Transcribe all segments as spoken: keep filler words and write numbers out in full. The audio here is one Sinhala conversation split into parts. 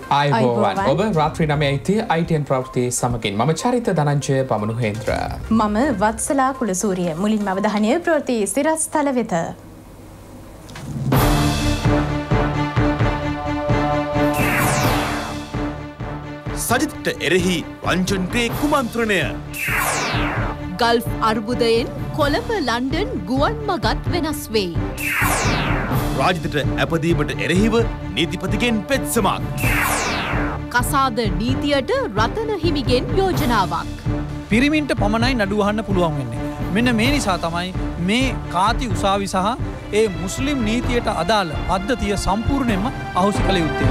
ආයුබෝවන් ඔබ රාත්‍රී නවයයි I T N ප්‍රවෘත්ති සමගින් මම චරිත ධනංජය පමනුහේන්ද්‍ර මම වත්සලා කුලසූරිය මුලින්ම අවධානය ප්‍රවෘත්ති සිරස්තල වෙත සජිත්ට එරෙහි වංචනිකේ කුමන්ත්‍රණය ගල්ෆ් අර්බුදයෙන් කොළඹ ලන්ඩන් ගුවන් මගත් වෙනස් වෙයි. රාජිතට ඇපදීමට එරෙහිව නීතිපතිගෙන් පෙත්සමක්. කසාද නීතියට රතන හිමිගෙන් යෝජනාවක්. පිරිමින්ට පමණයි නඩු අහන්න පුළුවන් වෙන්නේ. මෙන්න මේ නිසා තමයි මේ කාති උසාවි සහ ඒ මුස්ලිම් නීතියට අදාළ පද්ධතිය සම්පූර්ණයෙන්ම අහෝසි කළ යුත්තේ.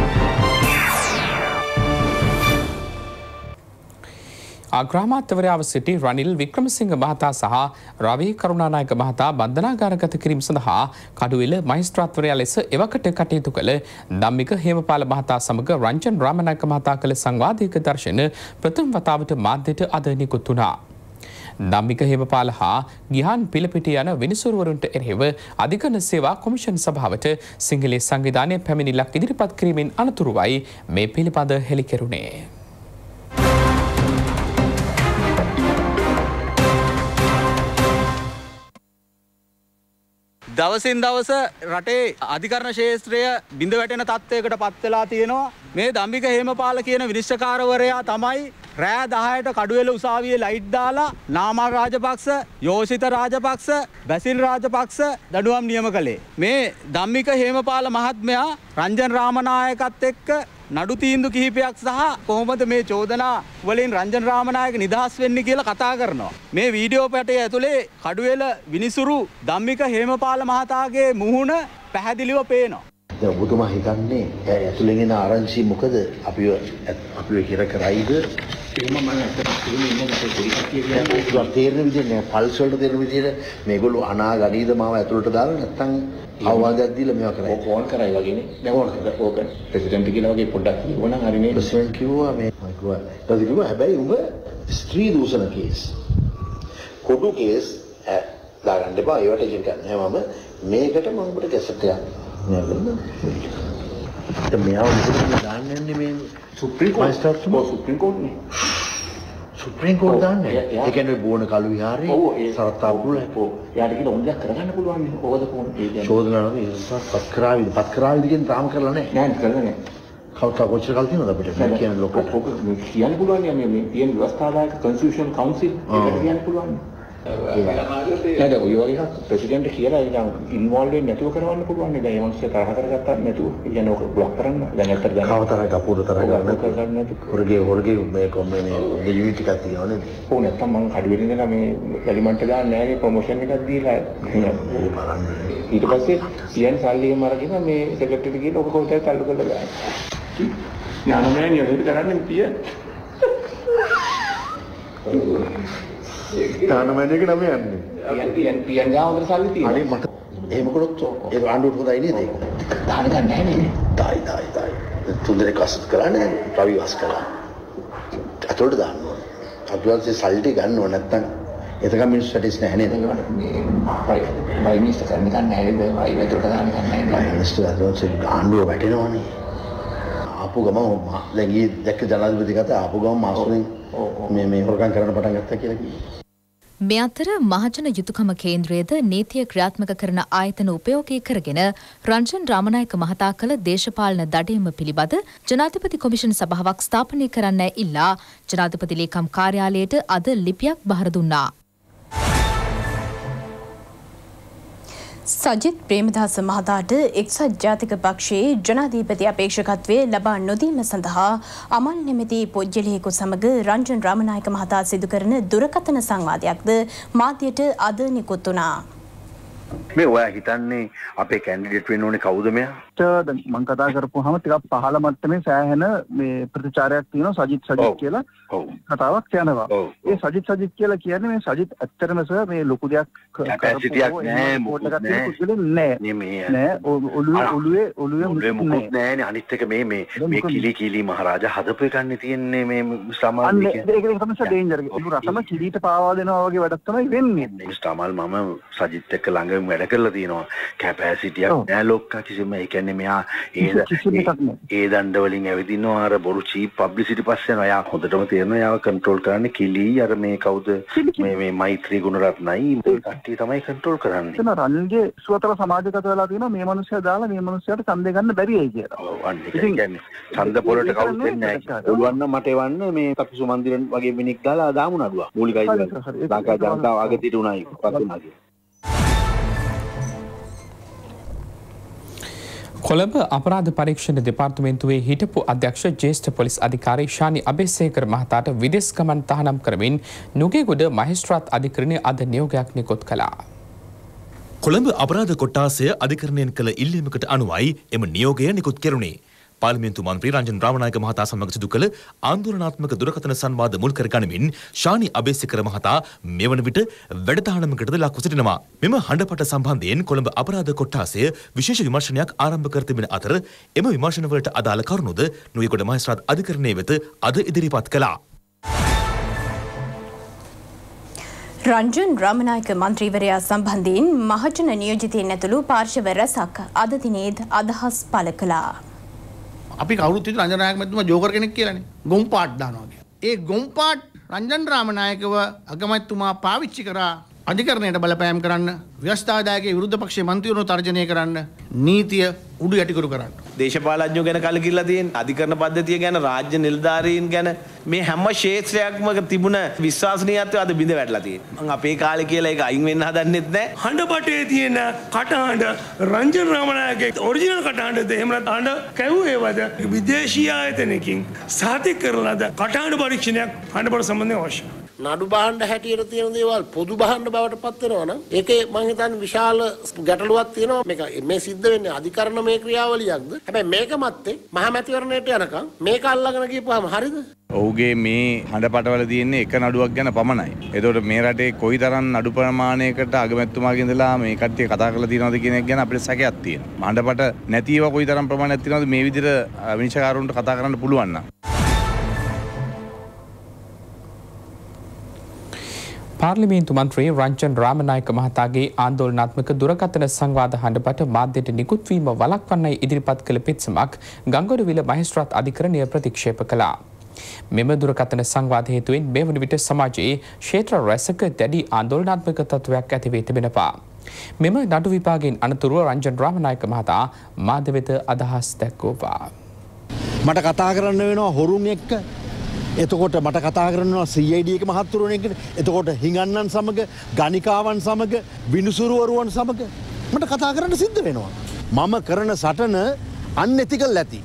අග්‍රාමාත්‍යවරයාව සිටි රනිල් වික්‍රමසිංහ මහතා සහ රවී කරුණානායක මහතා බන්ධනාගාරගත කිරීම සඳහා කඩුවෙල මහේස්ත්‍රාත්වරයා ලෙස එවකට කටයුතු කළ ධම්මික හේමපාල මහතා සමග රංජන් රාමනායක මහතා කළ සංවාදයක දර්ශන ප්‍රථම වතාවට මාධ්‍යට අද නිකුත් වුණා. ධම්මික හේමපාල හා ගිහාන් පිලපිටිය යන විනිසුරුවරුන්ට එරෙහිව අධිකරණ සේවා කොමිෂන් සභාවට සිංහලයේ සංවිධානය පැමිණිල්ලක් ඉදිරිපත් කිරීමෙන් අනතුරුවයි මේ පිළිබඳ හෙළිකෙරුණේ. දවසින් දවස රටේ අධිකරණ ශාස්ත්‍රය බිඳ වැටෙන තත්ත්වයකට පත් වෙලා තියෙනවා. මේ ධම්මික හේමපාල කියන විනිශ්චයකාරවරයා තමයි රෑ දහයට කඩුවෙල උසාවියේ ලයිට් දාලා නාමල් රාජපක්ෂ, යෝෂිත රාජපක්ෂ, බැසිල් රාජපක්ෂ දඩුවම් නියම කළේ. මේ ධම්මික හේමපාල මහත්මයා රංජන් රාමනායකත් එක්ක නඩු තීන්දුව කිහිපයක් සහ කොහොමද මේ චෝදනා වලින් රංජන් රාමනායක නිදහස් වෙන්නේ කියලා කතා කරනවා. මේ වීඩියෝ පැටය ඇතුලේ කඩුවෙල විනිසුරු ධම්මික හේමපාල මහතාගේ මුහුණ පැහැදිලිව පේනවා. දැන් ඔබතුමා හිතන්නේ ඇතුලෙන් එන ආරංචි මොකද අපිව අපිව හිර කරයිද? එහෙම මම අතට ඉන්නේ නැහැ පොඩි කට්ටිය කියන්නේ තේරෙන විදිහ නෑ පල්ස් වලට තේරෙන විදිහට මේගොල්ලෝ අනාගනීද මාව ඇතුලට දාලා නැත්තම් අවවාදයක් දීලා මේවා කරයි. ඕක ඕන් කරයි වගේනේ. දැන් ඕක ඕක ප්‍රෙසිඩන්ට් කියලා වගේ පොඩ්ඩක් කියවනම් හරිනේ. ප්‍රෙසිඩන්ට් කිව්වා මේ මම කිව්වා ඊට කිව්වා හැබැයි උඹ ස්ත්‍රී දූෂණ කේස් කොටු කේස් දාගන්න එපා ඒවට ඉතින් ගන්න මම මේකට මම ඔබට කැසට් එකක් නේද? ඒ මෙයාව මුලින්ම දාන්න යන්නේ මේ සුප්‍රීම කෝට් සුප්‍රීම කෝට් නේ. සුප්‍රීම කෝට් දාන්නේ. ඒ කියන්නේ බෝන කළු විහාරේ සරත්තාපුර ඔව්. යාට කියලා ඔන්දයක් කරගන්න පුළුවන් නේ. කොහොමද කොහොමද ඒ කියන්නේ. චෝදනා නම් ඒ පත් කරාවිද පත් කරාවිද කියන තාම කරලා නැහැ. නෑ කරලා නැහැ. කවුරුත් කොච්චර කල් තියෙනවද අපිට මේ කියන ලොකට. ඔක කියන්න පුළුවන් නේ මේ තියෙන ව්‍යවස්ථාදායක කන්ස්ටිටියුෂන් කවුන්සිල් ඒකට කියන්න පුළුවන්. නේද ඔය වගේ එකක් ප්‍රෙසිඩන්ට් කියලා ඉතින් ඉන්වෝල්ව් වෙන්නේ නැතුව කරවන්න පුළුවන් නේද? ඒ මොකද තරහ කරගත්තා නැතුව. කියන්නේ ඔක බ්ලොක් කරන්න. දැන් ඇත්තට දැන් කවතරක් අපුර තරහ ගන්න කරගන්න නැතුව. හොරගේ හොරගේ මේ කොම්බේ මේ යුනිට් එකක් තියෙනවා නේද? ඕ නැත්තම් මං කඩුවෙල ඉඳලා මේ එලිමන්ට් දාන්න නැහැ නේ ප්‍රොමෝෂන් එකක් දීලා. ඒ බලන්න. ඊට පස්සේ සියන් සල්ලි එකම අරගෙන මේ සෙක්‍රටරියට ගිහලා ඔක කොහෙද තල්ලු කරලා ගන්න. ඥානමය නියමිත කරන්නේ පිය. තානමැනේක නම යන්නේ. පියන් පියන් පියන් ගාවකට සල්ලි තියෙනවා. අනේ මට එහෙම කරොත් ඒක ආණ්ඩුවට හොඳයි නේද ඒක? දාන ගන්න නැහැ නේ. දායි දායි දායි. තුන්දෙනෙක් කසුත් කරන්නේ රවි වස් කරා. අතොල්ට දාන්න ඕන. අපිවත් සල්ලි ගන්න ඕන නැත්තම් එතකම මිනිස්සු සැටිස් නැහැ නේද? මේ බයි මිනිස්ටර් කරන්න ගන්න නැහැ නේද? බයි වලට දාන්න ගන්න නැහැ. බයි මිනිස්ටර් අදෝස් ආණ්ඩුව වැටෙනවනේ. ආපු ගම දැන් ඊ දැක්ක ජනාධිපති කතා ආපු ගම මාසුලින් මේ මේ හොරකම් කරන්න පටන් ගත්තා කියලා කිව්වා. මේ අතර මහජන යුතුයකම කේන්ද්‍රයේද නීතිය ක්‍රියාත්මක කරන ආයතන උපයෝගී කරගෙන රංජන් රාමනායක මහතා කළ දේශපාලන දඩයම පිළිබඳ ජනාධිපති කොමිෂන් සභාවක් ස්ථාපනය කරන්න ඉල්ලා ජනාධිපති ලේකම් කාර්යාලයට අද ලිපියක් බහර දුන්නා. සජිත් ප්‍රේමදාස මහතාට එක්සත් ජාතික පක්ෂයේ ජනාධිපති අපේක්ෂකත්වයේ ලබා නොදීම සඳහා අමල් නැමැති පොජ්ජලියෙකු සමග රංජන් රාමනායක මහතා සිදු කරන දුරකථන සංවාදයක්ද මාධ්‍යට අද නිකුත් වුණා. මේ ඔයා හිතන්නේ අපේ කැන්ඩිඩේට් වෙන්න ඕනේ කවුද මෙයා? දැන් මම කතා කරපුවාම ටිකක් පහළ මට්ටමේ සෑහෙන මේ ප්‍රතිචාරයක් තියෙනවා සජිත් සජිත් කියලා කතාවක් යනවා. ඒ සජිත් සජිත් කියලා කියන්නේ මේ සජිත් ඇත්තටම සර් මේ ලොකු දෙයක් කැපැසිටියක් නැහැ මොකද නෑ නෑ ඔළුවේ ඔළුවේ ඔළුවේ මොකුත් නෑ නේ අනිත් එක මේ මේ මේ කිලි කිලි මහරජා හදපු එකන්නේ තියෙන්නේ මේ සමාජික ඒක ඒක තමයි සර් ඩේන්ජර් එක. ඔළුව රසම කිලිට පාවා දෙනවා වගේ වැඩක් තමයි වෙන්නේ. මිස්ටර් අමල් මම සජිත් එක්ක ළඟ සමාගම් වැඩ කරලා තියෙනවා. කැපැසිටියක් නෑ ලොක්කා කිසිම. ඒ කියන්නේ මෙයා ඒ ඒ දණ්ඩ වලින් ඇවිදිනවා අර බොරු චීප් පබ්ලිසිටි පස්සේ යනවා. යා හොඳටම තේරෙනවා යාව කන්ට්‍රෝල් කරන්නේ කිලි අර මේ කවුද මේ මේ මෛත්‍රී ගුණරත්නයි මේ කට්ටිය තමයි කන්ට්‍රෝල් කරන්නේ. එතන රනිල්ගේ සුවතර සමාජගත වෙලා තියෙනවා මේ මිනිස්සයා දාලා මේ මිනිස්සයාට ඡන්දය ගන්න බැරි වෙයි කියලා. ඔව් අන්න ඒ කියන්නේ ඡන්ද පොලට කවුරුත් වෙන්නේ නැහැ. පුළුවන් නම් මට එවන්න මේ කපිසු මන්දිරන් වගේ මිනික් දාලා දාමු නඩුවක්. මූලික අයිතිය ලංකා ජනතාව අගතියට උනායි පත් උනා කියලා. කොළඹ අපරාධ පරීක්ෂණ දෙපාර්තමේන්තුවේ හිටපු අධ්‍යක්ෂ ජ්‍යෙෂ්ඨ පොලිස් අධිකාරී ශානි අබේසේකර මහතාට විදේශ ගමන් තහනම් කරමින් නුගේගොඩ මහේස්ත්‍රාත් අධිකරණය අද නියෝගයක් නිකුත් කළා. කොළඹ අපරාධ කොට්ටාසය අධිකරණයෙන් කළ ඉල්ලීමකට අනුවයි එම නියෝගය නිකුත් කෙරුණේ. පාර්ලිමේන්තු මන්ත්‍රී රංජන් රාමනායක මහතා සමග සිදු කළ ආන්දෝලනාත්මක දුරකථන සංවාද මුල් කර ගනිමින් ශානි අබේසේකර මහතා මෙවන විට වැඩතහනමකටද ලක්ව සිටිනවා. මෙම හඬපට සම්බන්ධයෙන් කොළඹ අපරාධ කොට්ටාසය විශේෂ විමර්ශනයක් ආරම්භ කර තිබෙන අතර එම විමර්ශනවලට අදාළ කරුණුද නුවේගොඩ මහේස්ත්‍රාත් අධිකරණයේ වෙත අද ඉදිරිපත් කළා. රංජන් රාමනායක මන්ත්‍රීවරයා සම්බන්ධයෙන් මහජන නියෝජිතයින් ඇතුළු පාර්ශව රැසක් අද දිනේද අදහස් පළ කළා. අපි කවුරුත් හිතුව රංජන් රාමනායක මැතිතුමා ජෝකර් කෙනෙක් කියලානේ. ගොම් පාට් දානවා කියලා. ඒ ගොම් පාට් රංජන් රාමනායකව අගමැතිතුමා පාවිච්චි කරා අධිකරණයට බලපෑම් කරන්න, ව්‍යවස්ථාදායකගේ විරුද්ධ පක්ෂයේ මන්ත්‍රීවරුන් තර්ජනය කරන්න, නීතිය උඩු යටිකුරු කරන්න. දේශපාලඥයෝ ගැන කලකිරලා තියෙන අධිකරණ පද්ධතිය ගැන රාජ්‍ය නිලධාරීන් ගැන මේ හැම ක්ෂේත්‍රයක්ම තිබුණ විශ්වාසනීයත්වය අද බිඳ වැටලා තියෙනවා. මම අපේ කාලේ කියලා ඒක අයින් වෙන්න හදන්නෙත් නැහැ. හඬපටේ තියෙන කටහඬ රංජන් රාමනායකගේ ඔරිජිනල් කටහඬද එහෙම නැත්නම් හඬ කැවුවේවද විදේශීය ආයතනකින් සාතික කරලාද කටහඬ පරීක්ෂණයක් හඬපට සම්බන්ධව අවශ්‍යයි. නඩු බහන්න හැටියට තියෙන දේවල් පොදු බහන්න බවට පත් වෙනවා නම් ඒකේ මම හිතන්නේ විශාල ගැටලුවක් තියෙනවා. මේක මේ සිද්ධ වෙන්නේ අධිකරණ මේ ක්‍රියාවලියක්ද? හැබැයි මේක මැත්තේ මහා මැතිවරණයට යනකම් මේක අල්ලගෙන ගිහපුවාම හරියද? ඔහුගේ මේ හඬපටවල තියෙන්නේ එක නඩුවක් ගැන පමණයි. ඒතකොට මේ රටේ කොයිතරම් නඩු ප්‍රමාණයකට අගමැතිතුමාගේ ඉඳලා මේ කට්ටිය කතා කරලා තියෙනවද කියන එක ගැන අපිට සැකයක් තියෙනවා. හඬපට නැතිව කොයිතරම් ප්‍රමාණයක් තියෙනවද මේ විදිහට විනිශ්චයකාරවරුන්ට කතා කරන්න පුළුවන් නම්. පාර්ලිමේන්තු මන්ත්‍රී රංජන් රාමනායක මහතාගේ ආන්දෝලනාත්මක දුරකථන සංවාද හඬපට මාධ්‍යට නිකුත් වීම වළක්වන්නයි ඉදිරිපත් කළ පිටසමක් ගංගොඩවිල මහේස්ත්‍රාත් අධිකරණය ප්‍රතික්ෂේප කළා. මෙම දුරකථන සංවාද හේතුවෙන් මේ වන විට සමාජයේ ක්ෂේත්‍ර රැසක දැඩි ආන්දෝලනාත්මක තත්ත්වයක් ඇති වී තිබෙනවා. මෙම නඩු විභාගයෙන් අනතුරුව රංජන් රාමනායක මහතා මාධ්‍ය වෙත අදහස් දැක්වුවා. මට කතා කරන්න වෙනවා හොරුන් එක්ක. එතකොට මට කතා කරනවා සී අයි ඩී එක මහත්තුරුන් එක්ක. එතකොට හිඟන්නන් සමග, ගණිකාවන් සමග, විනිසුරුවරුවන් සමග මට කතා කරන්න සිද්ධ වෙනවා. මම කරන සටන අන්එතිකල් ඇති.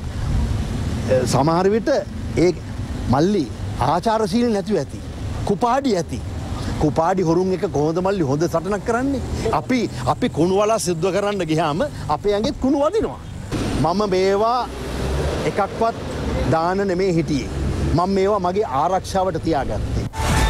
සමහර විට ඒ මල්ලි ආචාරශීලී නැතුව ඇති. කුපාඩි ඇති. කුපාඩි හොරුන් එක කොහොමද මල්ලි හොඳ සටනක් කරන්නේ? අපි අපි කුණු වලා සිද්ධ කරන්න ගියාම අපේ ඇඟෙත් කුණු වදිනවා. මම මේවා එකක්වත් දාන නෙමේ හිටියේ. මම මේවා මගේ ආරක්ෂාවට තියාගත්තේ.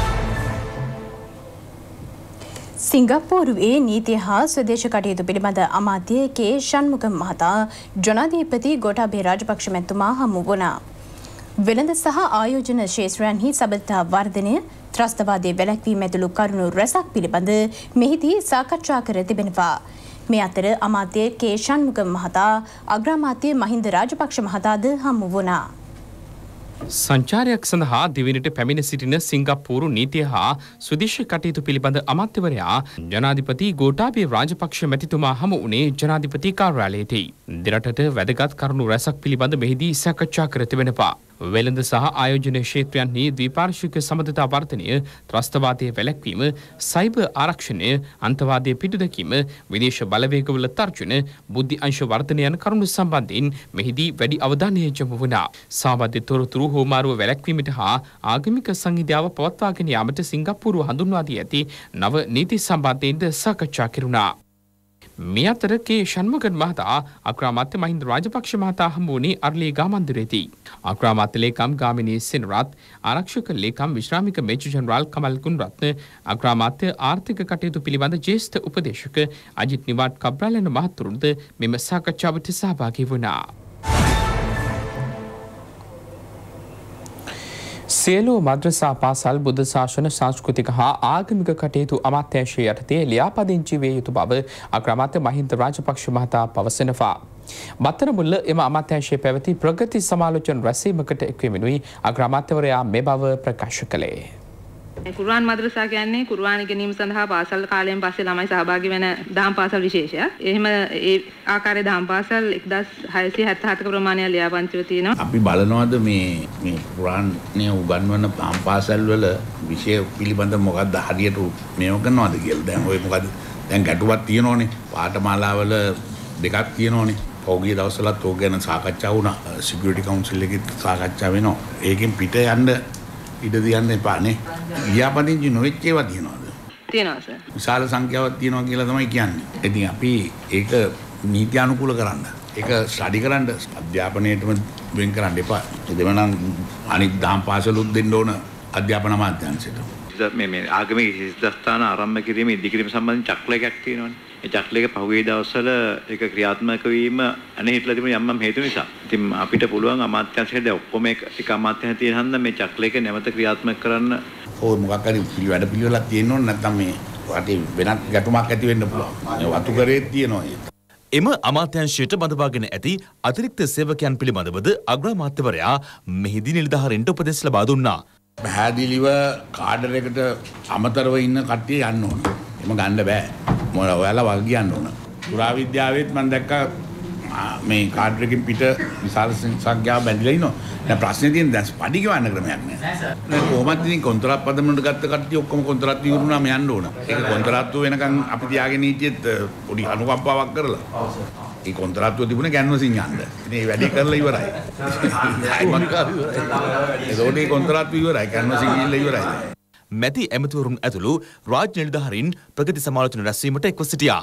සිංගප්පූරුවේ නීතිය හා ස්වදේශ කටයුතු පිළිබඳ අමාත්‍ය කේ ෂණ්මුගම් මහතා ජනාධිපති ගෝඨාභය රාජපක්ෂ මැතිතුමා හමු වුණා. වෙළඳ සහ ආයෝජන ක්ෂේත්‍රයන්හි සබඳතා වර්ධනය, ත්‍රස්තවාදයේ වැළැක්වීම ඇතුළු කරුණු රැසක් පිළිබඳ මෙහිදී සාකච්ඡා කර තිබෙනවා. මේ අතර අමාත්‍ය කේ ෂණ්මුගම් මහතා අග්‍රාමාත්‍ය මහින්ද රාජපක්ෂ මහතාද හමු වුණා. සංචාරයක් සඳහා දිවිනට පැමිණ සිටින සිංගප්පූරු නීතිය හා ස්වදේශ කටයුතු පිළිබඳ අමාත්‍යවරයා ජනාධිපති ගෝඨාභය රාජපක්ෂ මැතිතුමා හමු වුණේ ජනාධිපති කාර්යාලයේදී. දෙරටට වැදගත් කරුණු රැසක් පිළිබඳ මෙහිදී සාකච්ඡා කර තිබෙනවා. වෙළඳ සහ ආයෝජන ක්ෂේත්‍රයන්හි ද්විපාර්ශ්වික සමඳතා වර්ධනය, ත්‍රස්තවාදයේ වැළැක්වීම, සයිබර් ආරක්ෂණය, අන්තවාදයේ පිටුදැකීම, විදේශ බලවේගවල තර්ජන, බුද්ධි අංශ වර්ධනය යන කරුණු සම්බන්ධයෙන් මෙහිදී වැඩි අවධානය යොමු වුණා. සාමාන්‍ය තොරතුරු හෝමාරුව වැළැක්වීමට හා ආගමික සංහිඳියාව පවත්වාගෙන යාමට සිංගප්පූරුව හඳුන්වා දී ඇති නව නීති සම්බන්ධයෙන්ද සාකච්ඡා කෙරුණා. මේ අතර කේ ෂණ්මුගම් මහතා අග්‍රාමාත්‍ය මහින්ද රාජපක්ෂ මහතා හමු වුණේ අර්ලීගා මන්දිරයේදී. අග්‍රාමාත්‍ය ලේකම් ගාමිණී සෙනරත්, ආරක්ෂක ලේකම් විශ්‍රාමික මේජර් ජෙනරාල් කමල් ගුණරත්න, අග්‍රාමාත්‍ය ආර්ථික කටයුතු පිළිබඳ ජ්‍යෙෂ්ඨ උපදේශක අජිත් නිවාඩ් කබ්‍රාල් යන මහතුරුන්ද මෙම සාකච්ඡාවට සහභාගී වුණා. සියලු මද්‍රසා පාසල් බුද්ධ ශාසන සංස්කෘතික හා ආගමික කටයුතු අමාත්‍යාංශය යටතේ ලියාපදිංචි විය යුතු බව අග්‍රාමාත්‍ය මහින්ද රාජපක්ෂ මහතා පවසනවා. බත්තනමුල්ල එම අමාත්‍යාංශයේ පැවති ප්‍රගති සමාලෝචන රැස්වීමකට එක්වෙමිනුයි අග්‍රාමාත්‍යවරයා මේ බව ප්‍රකාශ කළේ. කුර්ආන් මද්‍රසා කියන්නේ කුර්ආන ඉගෙනීම සඳහා පාසල් කාලයෙන් පස්සේ ළමයි සහභාගී වෙන දහම් පාසල් විශේෂයක්. එහෙම ඒ ආකාරයේ දහම් පාසල් එක්දාස් හයසිය හැත්තෑ හතක ප්‍රමාණය ලියාපදිංචිව තියෙනවා. අපි බලනවාද මේ මේ කුර්ආන්නේ උගන්වන දහම් පාසල් වල විෂය පිළිබඳ මොකක්ද හරියට මේව කරනවද කියලා. දැන් ඔය මොකද දැන් ගැටුවක් තියෙනවනේ. පාඨමාලාවල දෙකක් තියෙනවනේ. පෞගිය දවස්වලත් ඕක ගැන සාකච්ඡා වුණා. සිකියුරිටි කවුන්සිල් එකේ සාකච්ඡා වෙනවා. ඒකෙන් පිට යන්න ඉඩ දියන්න එපානේ. ලියාපදිංචි නොවෙච්ච ඒවා තියනවාද? තියෙනවා සර්. විශාල සංඛ්‍යාවක් තියෙනවා කියලා තමයි කියන්නේ. ඉතින් අපි ඒක නීති අනුකූල කරන්න. ඒක ස්ටඩි කරන්න අධ්‍යාපනයේටම වෙන් කරන්න එපා. එදෙමනම් අනිත් දහම් පාසලුත් දෙන්න ඕන අධ්‍යාපන අමාත්‍යාංශයට. මේ මේ ආගමික හිස්දස්ථාන ආරම්භ කිරීමේ ඉදිකිරීම සම්බන්ධ චක්‍රයක්ක් තියෙනවානේ. ඒ චක්‍රයක පහුගිය දවස්වල ඒක ක්‍රියාත්මක වීම අනේ හිටලා තිබුණ යම් යම් හේතු නිසා. ඉතින් අපිට පුළුවන් අමාත්‍යාංශයට දැන් ඔක්කොම එක අමාත්‍යාංශ තියෙන හන්ද මේ චක්‍රයක නැවත ක්‍රියාත්මක කරන්න ඕ මොකක් හරි වැඩ පිළිවෙලක් තියෙන්න ඕන නැත්නම් මේ රටේ වෙනත් ගැටුමක් ඇති වෙන්න පුළුවන්. මේ වතු කරේ තියෙනවා. එම අමාත්‍යාංශයට බඳවාගෙන ඇති අතිරික්ත සේවකයන් පිළිබඳවද අග්‍රාමාත්‍යවරයා මෙහිදී නිලධාරීන්ට උපදෙස් ලබා දුන්නා. පැහැදිලිව කාඩර් එකට අමතරව ඉන්න කට්ටිය යන්න ඕන. එම ගන්න බෑ. මොන ඔයාලා වල් කියන්න ඕන. පුරාවිද්‍යාවෙත් මම දැක්කා මේ කාඩර් එකකින් පිට විශාල සංඛ්‍යාවක් බැඳිලා ඉන්නවා. දැන් ප්‍රශ්නේ තියෙන්නේ දැන් පඩි ගෙවන්න ක්‍රමයක් නෑ. දැන් කොහොමද ඉතින් කොන්ත්‍රාත් පදමකට ගත්ත කට්ටිය ඔක්කොම කොන්ත්‍රාත් ඉවරුනාම යන්න ඕන. ඒක කොන්ත්‍රාත්තුව වෙනකන් අපි තියාගෙන හිටියෙත් පොඩි අනුකම්පාවක් කරලා. ඒ කොන්ත්‍රාත්තුව තිබුණේ කැන්වසින් යන්න. ඉතින් මේ වැඩේ කරලා ඉවරයි. ඒකෝට ඒ කොන්ත්‍රාත්තුව ඉවරයි. කැන්වසින් ගිහිල්ලා ඉවරයි. මැති ඇමතිවරුන් ඇතුළු රාජ්‍ය නිලධාරීන් ප්‍රගති සමාලෝචන රැස්වීමට එක්ව සිටියා.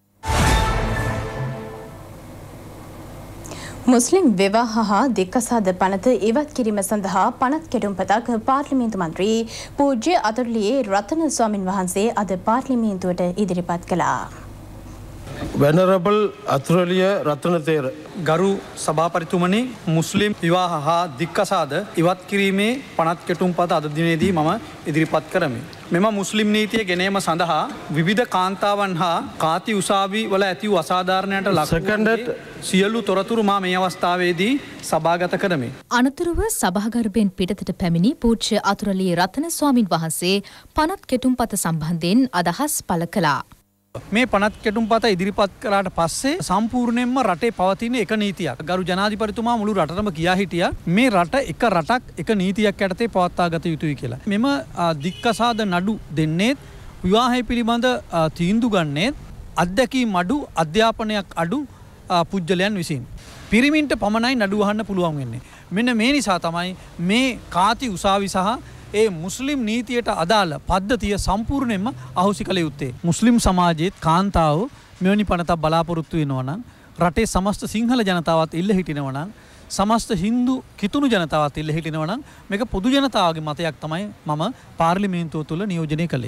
මුස්ලිම් විවාහ හා දික්කසාද පනත ඉවත් කිරීම සඳහා පනත් කෙටුම්පතක් පාර්ලිමේන්තු මන්ත්‍රී පූජ්‍ය අතුරුලියේ රතන ස්වාමින් වහන්සේ අද පාර්ලිමේන්තුවට ඉදිරිපත් කළා. වෙනරබල් අතුරුලිය රත්නතේර ගරු සභාපතිතුමනි, මුස්ලිම් විවාහ හා දික්කසාද ඉවත් කිරීමේ පනත් කෙටුම්පත අද දිනේදී මම ඉදිරිපත් කරමි. මෙම මුස්ලිම් නීතිය ගෙනීම සඳහා විවිධ කාන්තාවන් හා කාති උසාවි වල ඇති වූ අසාධාරණයට ලක් සියලු තොරතුරු මා මේ අවස්ථාවේදී සභාගත කරමි. අනතුරුව සභාගර්භයෙන් පිටතට පැමිණි පූජ්‍ය අතුරුලියේ රතන ස්වාමින් වහන්සේ පනත් කෙටුම්පත සම්බන්ධයෙන් අදහස් පළ කළා. මේ පනත් කෙටුම්පත ඉදිරිපත් කළාට පස්සේ සම්පූර්ණයෙන්ම රටේ පවතින එක නීතියක්. ගරු ජනාධිපතිතුමා මුළු රටටම කියා හිටියා මේ රට එක රටක් එක නීතියක් යටතේ පවත්වා ගත යුතුයි කියලා. මෙම දික්කසාද නඩු දෙන්නේත් විවාහය පිළිබඳ තීන්දුව ගන්නේත් අත්දැකීම් අඩු අධ්‍යාපනයක් අඩු පුජ්‍යලයන් විසින්. පිරිමින්ට පමණයි නඩු අහන්න පුළුවන් වෙන්නේ. මෙන්න මේ නිසා තමයි මේ කාති උසාවි සහ ඒ මුස්ලිම් නීතියට අදාළ පද්ධතිය සම්පූර්ණයෙන්ම අහුසි කළ යුත්තේ. මුස්ලිම් සමාජයේත් කාන්තාව මෙවැනි පනතක් බලාපොරොත්තු වෙනවා නම්, රටේ සමස්ත සිංහල ජනතාවත් ඉල්ල හිටිනවා නම්, සමස්ත හින්දු කිතුණු ජනතාවත් ඉල්ල හිටිනවා නම් මේක පොදු ජනතාවගේ මතයක් තමයි මම පාර්ලිමේන්තුව තුළ නියෝජනය කළේ.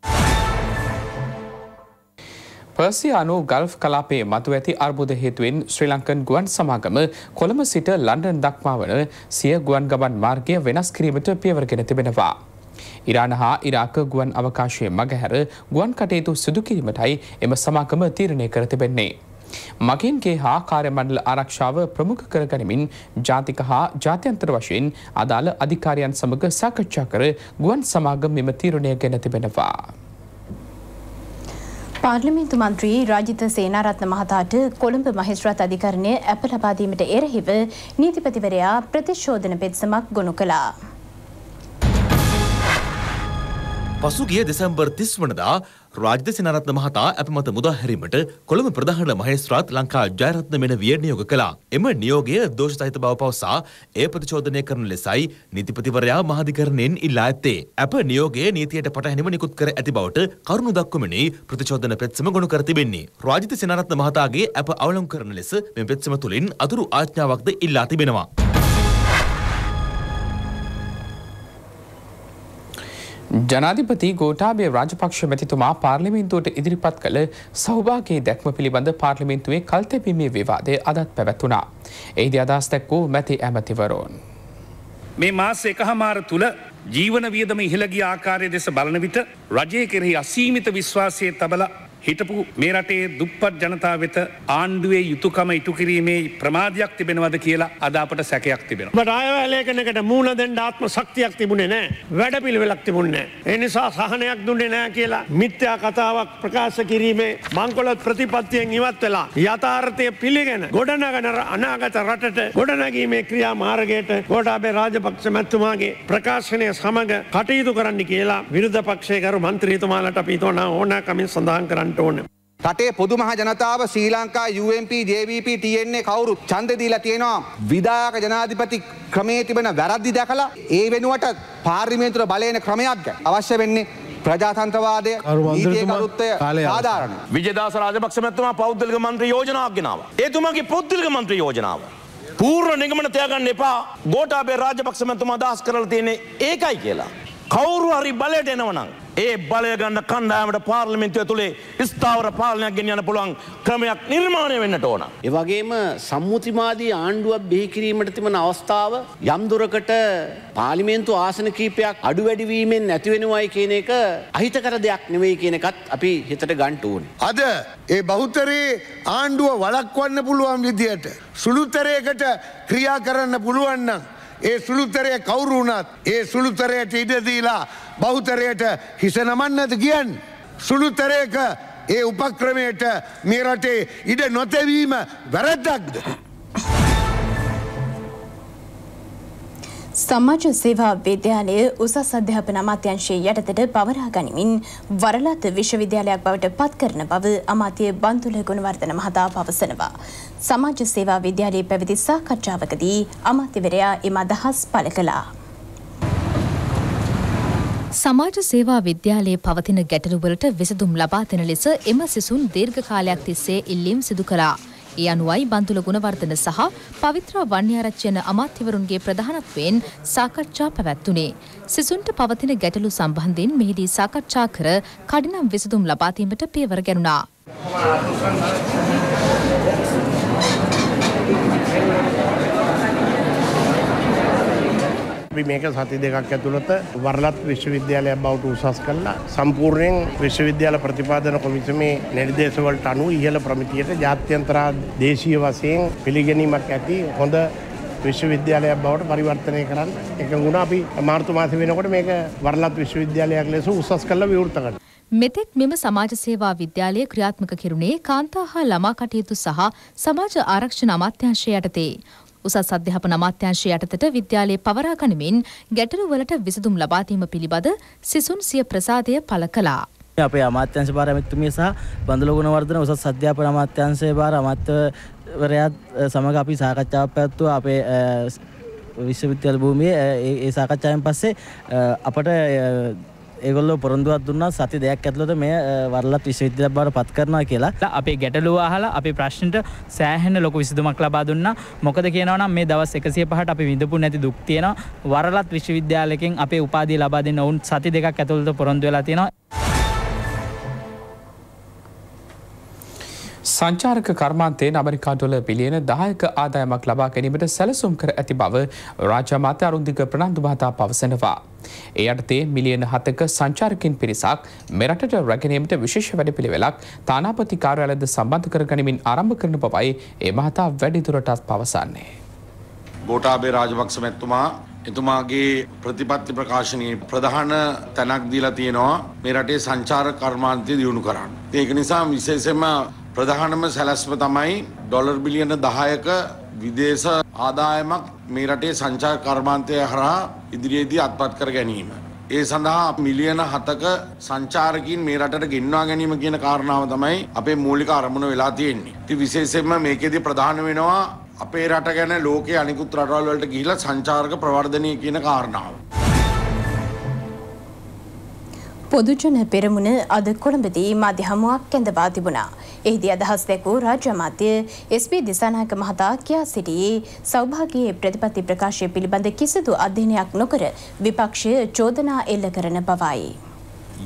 පර්සියානු ගල්ෆ් කලාපයේ මතු ඇති අර්බුද හේතුවෙන් ශ්‍රී ලංකන් ගුවන් සමාගම කොළඹ සිට ලන්ඩන් දක්වා වන සිය ගුවන් ගමන් මාර්ගය වෙනස් කිරීමට පියවරගෙන තිබෙනවා. ඉරාන හා ඉරාක ගුවන් අවකාශයේ මගහැර ගුවන් කටයුතු සිදු කිරීමටයි එම සමාගම තීරණය කර තිබෙන්නේ. මගින්ගේ හා කාර්යමණ්ඩල ආරක්ෂාව ප්‍රමුඛ කර ගනිමින් ජාතික හා ජාත්‍යන්තර වශයෙන් අදාළ අධිකාරියන් සමග සාකච්ඡා කර ගුවන් සමාගම මෙම තීරණය ගෙන තිබෙනවා. පාර්ලිමේන්තු මන්ත්‍රී රාජිත සේනාරත්න මහතාට කොළඹ මහේස්ත්‍රාත් අධිකරණය ඇප ලබා දීමට එරෙහිව නීතිපතිවරයා ප්‍රතිශෝධන පෙත්සමක් ගොනු කළා. පසුගිය දෙසැම්බර් තිස් වනදා රාජිත සේනාරත්න මහතා ඇප මත මුදා හැරීමට කොළඹ ප්‍රධාන මහේස්ත්‍රාත් ලංකා ජයරත්න මෙනවිය නියෝග කළා. එම නියෝගය දෝෂසහිත බව පවසා එය ප්‍රතිචෝදනය කරන ලෙසයි නීතිපතිවරයා මහාධිකරණයෙන් ඉල්ලා ඇත්තේ. ඇප නියෝගයේ නීතියට පටහැනිව නිකුත් කර ඇති බවට කරුණු දක්වමිනි ප්‍රතිචෝදන පෙත්සම ගොනු කර තිබෙන්නේ. රාජිත සේනාරත්න මහතාගේ ඇප අවලංගු කරන ලෙස මෙම පෙත්සම තුළින් අතුරු ආඥාවක්ද ඉල්ලා තිබෙනවා. ජනාධිපති ගෝඨාභය රාජපක්ෂ මැතිතුමා පාර්ලිමේන්තුවට ඉදිරිපත් කළ සෞභාග්‍ය දැක්ම පිළිබඳ පාර්ලිමේන්තුවේ කල්තැපීමේ විවාදය අදත් පැවැත්වුණා. එහිදී අදහස් දැක්වූ මැති ඇමතිවරුන් මේ මාස එකහමාර තුල ජීවන වියදම ඉහළ ගිය ආකාරය දෙස බලන විට රජය කෙරෙහි අසීමිත විශ්වාසය තබලා හිටපු මේ රටේ දුප්පත් ජනතාව වෙත ආණ්ඩුවේ යුතුයකම ඉටු කිරීමේ ප්‍රමාදයක් තිබෙනවද කියලා අද අපට සැකයක් තිබෙනවා. ඔබට ආයවැලේකනකට මූණ දෙන්න ආත්ම ශක්තියක් තිබුණේ නැහැ. වැඩපිළිවෙලක් තිබුණේ නැහැ. ඒ නිසා සහනයක් දුන්නේ නැහැ කියලා මිත්‍යා කතාවක් ප්‍රකාශ කිරීමේ මංකොලොත් ප්‍රතිපත්තියෙන් ඉවත් වෙලා යථාර්ථය පිළිගෙන ගොඩනගන අනාගත රටට ගොඩනැගීමේ ක්‍රියා මාර්ගයට ගෝඨාභය රාජපක්ෂ මැතිතුමාගේ ප්‍රකාශනය සමග කටයුතු කරන්න කියලා විරුද්ධ පක්ෂයේ කරු මන්ත්‍රීතුමාලට අපි තෝරන ඕනෑකමින් සඳහන් කරන්න රටේ පොදු මහ ජනතාව Sri Lanka U M P J V P T N A කවුරුත් ඡන්දෙ දීලා තියෙනවා විධායක ජනාධිපති ක්‍රමයේ තිබෙන වැරද්දි දැකලා ඒ වෙනුවට පාර්ලිමේන්තුවේ බලයන ක්‍රමයක් ගැන අවශ්‍ය වෙන්නේ ප්‍රජාතන්ත්‍රවාදය නීතිය කරුත්තය සාධාරණ විජේදාස රාජපක්ෂ මැතිතුමා පෞද්ගලික මන්ත්‍රී යෝජනාවක් ගෙනාවා. එතුමාගේ පෞද්ගලික මන්ත්‍රී යෝජනාව පූර්ව නිගමන තියාගන්න එපා. ගෝඨාභය රාජපක්ෂ මැතිතුමා අදහස් කරලා තියෙන්නේ ඒකයි කියලා. කවුරු හරි බලයට එනවනම් ඒ බලය ගන්න කණ්ඩායමට පාර්ලිමේන්තුව තුලේ ස්ථාවර පාලනයක් ගෙනියන්න පුළුවන් ක්‍රමයක් නිර්මාණය වෙන්නට ඕන. ඒ වගේම සම්මුතිවාදී ආණ්ඩුවක් බිහි කිරීමට තිබෙන අවස්ථාව යම් දුරකට පාර්ලිමේන්තු ආසන කීපයක් අඩු වැඩි වීමෙන් නැති වෙනවයි කියන එක අහිතකර දෙයක් නෙවෙයි කියන එකත් අපි හිතට ගන්න ඕනේ. අද ඒ බහුතරයේ ආණ්ඩුව වළක්වන්න පුළුවන් විදියට සුළුතරයකට ක්‍රියා කරන්න පුළුවන් නම් ඒ සුළුතරය කවුරු වුණත් ඒ සුළුතරයට ඉඩ දීලා බහුතරයට හිස නමන්නද කියන්නේ. සුළුතරයක ඒ උපක්‍රමයට මේ රටේ ඉඩ නොතැවීම වැරැද්දක්ද? සමාජ සේවා විද්‍යාලය උසස් අධ්‍යාපන අමාත්‍යාංශයේ යටතට පවරා ගනිමින් වරලත් විශ්වවිද්‍යාලයක් බවට පත් කරන බව අමාත්‍ය බන්දුල ගුණවර්ධන මහතා පවසනවා. සමාජ සේවා විද්‍යාලයේ පැවති සාකච්ඡාවකදී අමාත්‍යවරයා එම අදහස් පළ කළා. සමාජ සේවා විද්‍යාලයේ පවතින ගැටලුවලට විසඳුම් ලබා දෙන ලෙස එම සිසුන් දීර්ඝ කාලයක් තිස්සේ ඉල්ලීම් සිදු කළා. ඒ අනුවයි බන්දුල ගුණවර්ධන සහ පවිත්‍ර වන්‍යාරච්චි යන අමාත්‍යවරුන්ගේ ප්‍රධානත්වයෙන් සාකච්ඡා පැවැත්වුණේ. සිසුන්ට පවතින ගැටලු සම්බන්ධයෙන් මෙහිදී සාකච්ඡා කර කඩිනම් විසඳුම් ලබා දීමට පියවර ගැනුණා. අපි මේක සති දෙකක් ඇතුළත වරලත් විශ්වවිද්‍යාලයක් බවට උසස් කළා සම්පූර්ණයෙන් විශ්වවිද්‍යාල ප්‍රතිපාදන කොමිසමේ නිර්දේශ වලට අනුව ඉහළ ප්‍රමිතියට ජාත්‍යන්තර දේශීය වශයෙන් පිළිගැනීමක් ඇති හොඳ විශ්වවිද්‍යාලයක් බවට පරිවර්තනය කරන්න එකඟ වුණා. අපි මාර්තු මාසෙ වෙනකොට මේක වරලත් විශ්වවිද්‍යාලයක් ලෙස උසස් කළා විවෘත කරනවා. මෙතෙක් මෙම සමාජ සේවා විද්‍යාලය ක්‍රියාත්මක කෙරුණේ කාන්තා හා ළමා කටයුතු සහ සමාජ ආරක්ෂණ අමාත්‍යාංශය යටතේ. උසස් අධ්‍යාපන අමාත්‍යාංශය යටතට විද්‍යාලයේ පවරා ගනිමින් ගැටලු වලට විසඳුම් ලබා දීම පිළිබඳ සිසුන් සිය ප්‍රසාදය පළ කළා. අපේ අමාත්‍යාංශ භාර ඇමතුමිය සහ බන්දුල ගුණවර්ධන උසස් අධ්‍යාපන අමාත්‍යාංශයේ භාර අමාත්‍යවරයාත් සමග අපි සාකච්ඡාවක් පැවැත්වුවා. අපේ විශ්වවිද්‍යාල භූමියේ ඒ සාකච්ඡාවෙන් පස්සේ අපට ඒගොල්ලෝ පොරොන්දුවක් දුන්නා සති දෙකක් ඇතුළත මේ වරලත් විශ්වවිද්‍යාලයක් බවට පත් කරනවා කියලා. අපේ ගැටලුව අහලා අපේ ප්‍රශ්නට සෑහෙන ලොකු විසඳුමක් ලබා දුන්නා. මොකද කියනවා නම් මේ දවස් එකසිය පහට අපි විඳපු නැති දුක් තියෙනවා. වරලත් විශ්වවිද්‍යාලයකින් අපේ උපාධිය ලබා දෙන්න වුන් සති දෙකක් ඇතුළත පොරොන්දු වෙලා තියෙනවා. සංචාරක කර්මාන්තයෙන් ඇමරිකාඩොල බිලියන දහයක ආදායමක් ලබා ගැනීමට සැලසුම් කර ඇති බව රාජ්‍ය අමාත්‍ය අරුන්දික ප්‍රනාන්දු මහතා පවසනවා. ඒ යටතේ මිලියන හතක සංචාරකින් පිරිසක් මෙරටට රැගෙනීමට විශේෂ වැඩපිළිවෙලක් තානාපති කාර්යාලයද සම්බන්ධ කර ගනිමින් ආරම්භ කරන බවයි ඒ මහතා වැඩිදුරටත් පවසන්නේ. ගෝඨාභය රාජපක්ෂ මැතිතුමා එතුමාගේ ප්‍රතිපත්ති ප්‍රකාශනයේ ප්‍රධාන තැනක් දීලා තියෙනවා මේ රටේ සංචාරක කර්මාන්තය දියුණු කරන්න. ඒක නිසා විශේෂයෙන්ම ප්‍රධානම සැලැස්ම තමයි ඩොලර් බිලියන දහයක විදේශ ආදායමක් මේ රටේ සංචාරක කර්මාන්තය හරහා ඉදිරියේදී අත්පත් කර ගැනීම. ඒ සඳහා මිලියන හතක සංචාරකින් මේ රටට ගෙන්වා ගැනීම කියන කාරණාව තමයි අපේ මූලික අරමුණ වෙලා තියෙන්නේ. ඉතින් විශේෂයෙන්ම මේකෙදී ප්‍රධාන වෙනවා අපේ රට ගැන ලෝකයේ අනිකුත් රටවල් වලට ගිහිලා සංචාරක ප්‍රවර්ධනය කියන කාරණාව. පොදුජන පෙරමුණ අද කොළඹදී මාධ්‍ය හමුවක් කැඳවා තිබුණා. එහිදී අදහස් දැක්වූ රාජ්‍ය අමාත්‍ය එස් පී දිසානායක මහතා කියා සිටියේ සෞභාග්‍යයේ ප්‍රතිපත්ති ප්‍රකාශය පිළිබඳ කිසිදු අධ්‍යයනයක් නොකර විපක්ෂය චෝදනා එල්ල කරන බවයි.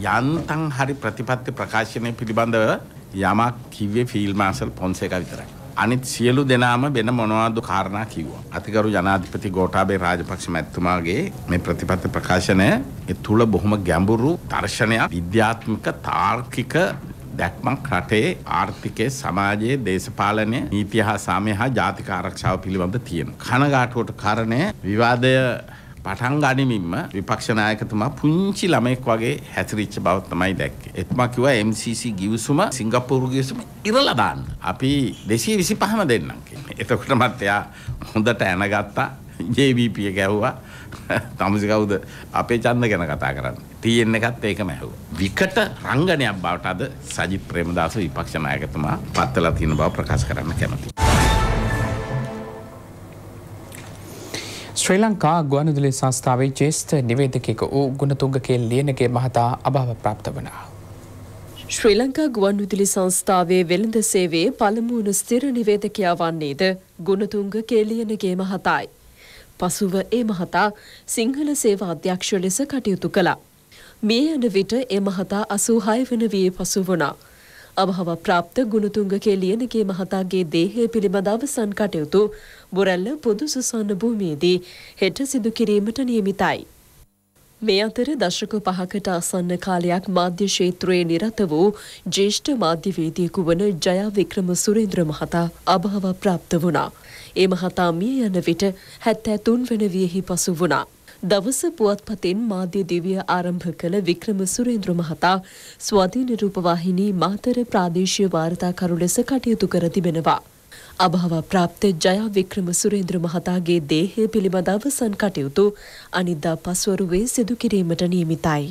යන්තම් හරි ප්‍රතිපත්ති ප්‍රකාශනය පිළිබඳව යමක් කිව්වේ ෆීල්ඩ් මාර්ෂල් පොන්සේකා විතරයි. අනිත් සියලු දෙනාම වෙන මොනවද කාරණා කිව්වා. අතිගරු ජනාධිපති ගෝඨාභය රාජපක්ෂ මැතිතුමාගේ මේ ප්‍රතිපත්ති ප්‍රකාශනය ඒ තුල බොහොම ගැඹුරු දර්ශනයක් විද්‍යාත්මක තාර්කික දැක්මක් රටේ ආර්ථිකයේ සමාජයේ දේශපාලනයේ නීතිය හා සාමය හා ජාතික ආරක්ෂාව පිළිබඳ තියෙනවා. කනගාටුවට කාරණය විවාදය පටන් ගනිමින්ම විපක්ෂ නායකතුමා පුංචි ළමෙක් වගේ හැසිරිච්ච බව තමයි දැක්කේ. එතුමා කිව්වා එම් සී සී ගිවිසුම සිංගප්පූරු ගිවිසුම ඉරලා දාන්න. අපි දෙසිය විසිපහම දෙන්නම් කියන්නේ. එතකොට මත් එයා හොඳට ඇනගත්තා. ජේ වී පී ගැහුවා. තමසි කවුද අපේ ඡන්ද ගැන කතා කරන්නේ. ටී එන් එකත් ඒකම ඇහුවා. විකට රංගනයක් බවට අද සජිත් ප්‍රේමදාස විපක්ෂ නායකතුමා පත්වලා තියෙන බව ප්‍රකාශ කරන්න කැමතියි. ශ්‍රී ලංකා ගුවන්විදුලි සංස්ථාවේ ජ්‍යෙෂ්ඨ නිවේදකයෙකු වූ ගුණතුංග කේල්ලියනගේ මහතා අභාව ප්‍රාප්ත වුණා. ශ්‍රී ලංකා ගුවන්විදුලි සංස්ථාවේ වෙළඳ සේවයේ පළමු වන ස්ථිර නිවේදකයා වන්නේද ගුණතුංග කේල්ලියනගේ මහතායි. පසුව ඒ මහතා සිංහල සේවා අධ්‍යක්ෂ ලෙස කටයුතු කළා. මේ යන විට ඒ මහතා අසූ හය වන වියේ පසු වුණා. අභාව ප්‍රාප්ත ගුණතුංග කේලියනගේ මහතාගේ දේහය පිළිබඳ අවසන් කටයුතු බොරැල්ල පොදු සුසාන භූමියේදී හෙට සිදු කිරීමට නියමිතයි. මේ අතර දශක පහකට ආසන්න කාලයක් මාධ්‍ය ක්ෂේත්‍රයේ නිරත වූ ජ්‍යෙෂ්ඨ මාධ්‍යවේදියෙකු වන ජයා වික්‍රම සුරේන්ද්‍ර මහතා අභාව ප්‍රාප්ත වුණා. ඒ මහතා මිය යන විට හැත්තෑ තුන් වන වියෙහි පසු වුණා. දවස පුවත්පතින් මාධ්‍ය දිවිය ආරම්භ කළ වික්‍රම සුරේන්ද්‍ර මහතා ස්වාධීන රූපවාහිනී මාතර ප්‍රාදේශීය වාර්තාකරු ලෙස කටයුතු කර තිබෙනවා. අභාව ප්‍රාප්ත ජයා වික්‍රම සුරේන්ද්‍ර මහතාගේ දේහය පිළිබඳ අවසන් කටයුතු අනිද්දා පස්වරුවේ සිදු කිරීමට නියමිතයි.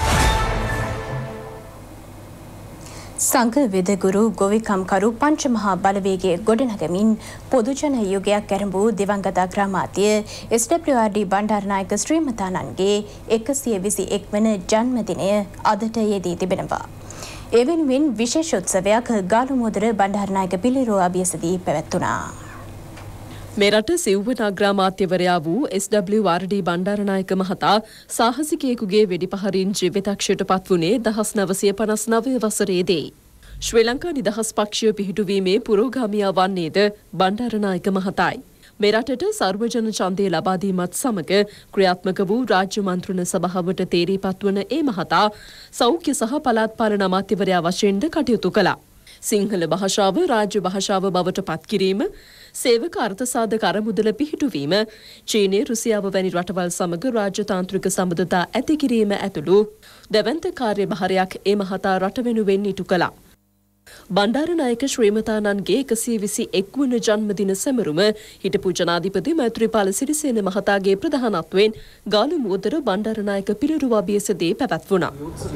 සංඝ වෙදගුරු ගොවිකම්කරු පංචමහා බලවේගයේ ගොඩනගමින් පොදුජන යුගයක් ඇරඹූ දිවංගත අග්‍රාමාත්‍ය S W R D Bandaranaike ශ්‍රීමතාණන්ගේ එකසිය විසි එක් වන ජන්මදිනය අදට යෙදී තිබෙනවා. ඒ වෙනුවෙන් විශේෂ උත්සවයක් ගාලුමුදර බණ්ඩාරනායක පිළිරෝ අභියසදී පැවැත්වුණා. මේ රට සිව්වන අග්‍රාමාත්‍යවරයා වූ S W R D Bandaranaike මහතා සාහසිකයෙකුගේ වෙඩිපහරින් ජීවිතක්ෂයට පත් වුණේ දහස් නවසිය පනස් නවය වසරේදී. ශ්‍රී ලංකා නිදහස් පක්ෂය පිහිටුවීමේ පුරෝගාමියා වන්නේද බණ්ඩාරනායක මහතායි. මේ රටට සර්වජන ඡන්දය ලබා දීමත් සමග ක්‍රියාත්මක වූ රාජ්‍ය මන්ත්‍රණ සභාවට තේරීපත් වන ඒ මහතා සෞඛ්‍ය සහ පළාත් පාලන අමාත්‍යවරයා වශයෙන්ද කටයුතු කළා. සිංහල භාෂාව රාජ්‍ය භාෂාව බවට පත් කිරීම, සේවක අර්ථසාධක අරමුදල පිහිටුවීම, චීනය රුසියාව වැනි රටවල් සමග රාජ්‍යතාන්ත්‍රික සම්බන්ධතා ඇති කිරීම ඇතුළු දැවැන්ත කාර්යභාරයක් ඒ මහතා රට වෙනුවෙන් ඉටු කළා. බණ්ඩාරනායක ශ්‍රීමතාණන්ගේ එකසිය විසි එක් වන ජන්මදින සැමරුම හිටපු ජනාධිපති මෛත්‍රීපාල සිරිසේන මහතාගේ ප්‍රධානත්වයෙන් ගාලුමුවදර බණ්ඩාරනායක පිළිරුව අභියසදී පැවැත්වුණා.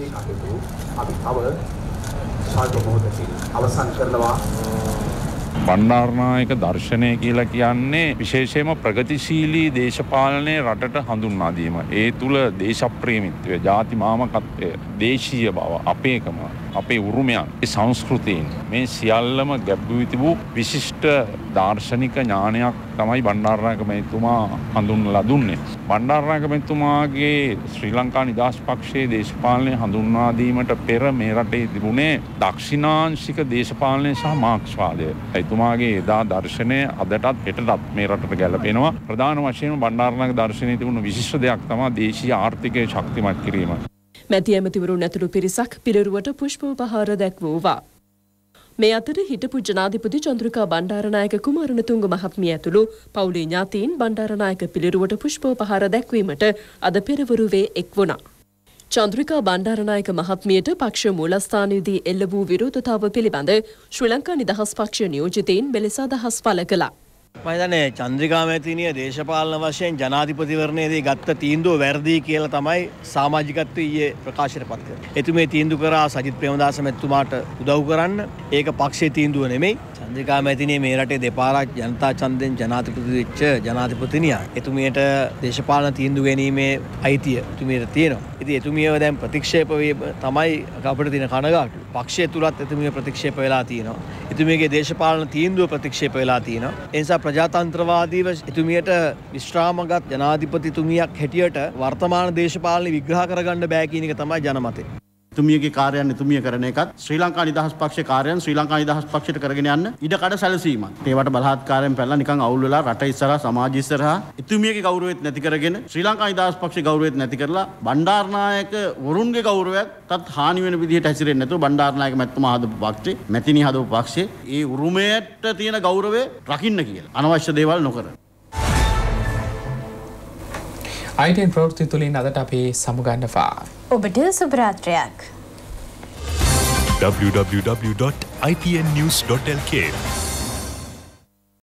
අවසන් කරනවා. බණ්ඩාරනායක දර්ශනය කියලා කියන්නේ විශේෂයෙන්ම ප්‍රගතිශීලී දේශපාලනයේ රටට හඳුන්වා දීම. ඒ තුල දේශප්‍රේමීත්වය, ජාති මාමකත්වය, දේශීය බව, අපේකම, අපේ උරුමයන්, ඒ සංස්කෘතීන් මේ සියල්ලම ගැඹුරු තිබූ විශිෂ්ට දාර්ශනික ඥානයක් තමයි බණ්ඩාරනායක මහතුමා හඳුන්වලා දුන්නේ. බණ්ඩාරනායක මහතුමාගේ ශ්‍රී ලංකා නිදහස් පක්ෂයේ දේශපාලනය හඳුන්වා දීමට පෙර මේ රටේ තිබුණේ දක්ෂිණාංශික දේශපාලනය සහ මාක්ස්වාදය. එතුමාගේ එදා දර්ශනය අදටත් හෙටටත් මේ රටට ගැලපෙනවා. ප්‍රධාන වශයෙන්ම බණ්ඩාරනායක දර්ශනයේ තිබුණු විශිෂ්ට දෙයක් තමයි දේශීය ආර්ථිකය ශක්තිමත් කිරීම. මැති ඇමතිවරුන් ඇතුළු පිරිසක් පිළිරුවට පුෂ්පෝපහාර දැක්වූවා. මේ අතර හිටපු ජනාධිපති චන්ද්‍රිකා බණ්ඩාරනායක කුමාරණතුංග මහත්මිය ඇතුළු පවුලේ ඥාතීන් බණ්ඩාරනායක පිළිරුවට පුෂ්පෝපහාර දැක්වීමට අද පෙරවරුවේ එක් වුණා. චන්ද්‍රිකා බණ්ඩාරනායක මහත්මියට පක්ෂ මූලස්ථානයේදී එල්ල වූ විරෝධතාව පිළිබඳ ශ්‍රී ලංකා නිදහස් පක්ෂ නියෝජිතයින් මෙලෙස අදහස් පළ කළා. මම හිතන්නේ චන්ද්‍රිකා මැතිණිය දේශපාලන වශයෙන් ජනාධිපතිවරණයේදී ගත්ත තීන්දුව වැරදි කියලා තමයි සමාජිකත්වයේ ඊයේ ප්‍රකාශයට පත් කරන්නේ. එතුමේ තීන්දුව කරා සජිත් ප්‍රේමදාස මැතිතුමාට උදව් කරන්න. ඒක පක්ෂයේ තීන්දුව නෙමෙයි. චන්ද්‍රිකා මැතිණිය මේ රටේ දෙපාරක් ජනතා ඡන්දෙන් ජනාධිපති වෙච්ච ජනාධිපතිනියක්. එතුමියට දේශපාලන තීන්දුව ගැනීමේ අයිතිය එතුමියට තියෙනවා. ඉතින් එතුමියව දැන් ප්‍රතික්ෂේප වීම තමයි අපිට තියෙන කනගාටුව. පක්ෂය තුලත් එතුමිය ප්‍රතික්ෂේප වෙලා තියෙනවා. එතුමියගේ දේශපාලන තීන්දුව ප්‍රතික්ෂේප වෙලා තියෙනවා. ඒ නිසා ප්‍රජාතන්ත්‍රවාදීව එතුමියට විශ්‍රාමගත් ජනාධිපතිතුමියක් හැටියට වර්තමාන දේශපාලන විග්‍රහ කරගන්න බෑ කියන එක තමයි ජනමතය. එතුමියගේ කාර්යයන් එතුමිය කරන එකත් ශ්‍රී ලංකා නිදහස් පක්ෂ කාර්යයන් ශ්‍රී ලංකා නිදහස් පක්ෂයට කරගෙන යන්න ඉඩ කඩ සැලසීමක්. ඒවට බලහත්කාරයෙන් පැනලා නිකන් අවුල් වෙලා රට ඉස්සරහා සමාජය ඉස්සරහා එතුමියගේ ගෞරවයත් නැති කරගෙන ශ්‍රී ලංකා නිදහස් පක්ෂ ගෞරවයත් නැති කරලා බණ්ඩාරනායක වරුන්ගේ ගෞරවයත් තත් හානි වෙන විදිහට හැසිරෙන්නේ නැතුව බණ්ඩාරනායක මැතිතුමා හදපු පක්ෂේ මැතිනි හදපු පක්ෂේ ඒ උරුමයට තියෙන ගෞරවය රකින්න කියලා අනවශ්‍ය දේවල් නොකර. අයිටෙන් ප්‍රවෘත්ති තුලින් අදට අපි සමුගන්නවා. ඔබට සුබ රාත්‍රියක්. w w w dot i t n news dot l k